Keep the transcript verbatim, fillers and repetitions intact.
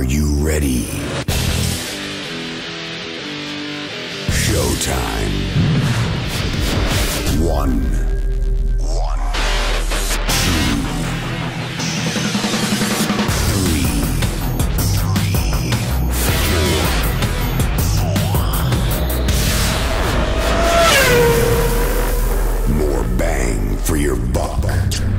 Are you ready? Showtime. One. One. Two. Three. Three. Four. More bang for your buck.